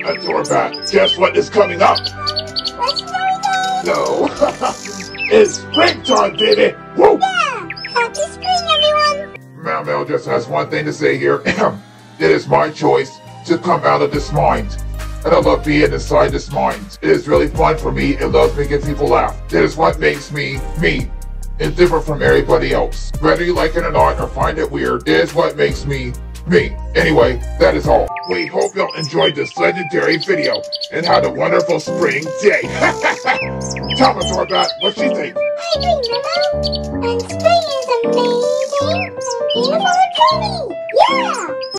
Torbat, guess what is coming up? Let's go. No. It's springtime, baby! Woo! Yeah! Happy spring, everyone! Mao Mao just has one thing to say here. It is my choice to come out of this mind. And I love being inside this mind. It is really fun for me. It loves making people laugh. That is what makes me, me. It's different from everybody else. Whether you like it or not or find it weird, it is what makes me, me. Anyway, that is all. We hope y'all enjoyed this legendary video and had a wonderful spring day. Tell me, Torbat, what she think? I agree, Mama. And spring is amazing and beautiful and pretty. Yeah!